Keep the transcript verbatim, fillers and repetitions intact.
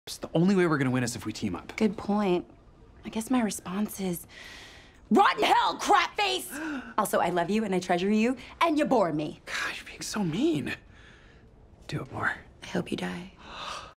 The only way we're gonna win is if we team up. Good point. I guess my response is, rotten hell, crap face! Also, I love you and I treasure you, and you bore me. God, you're being so mean. Do it more. I hope you die.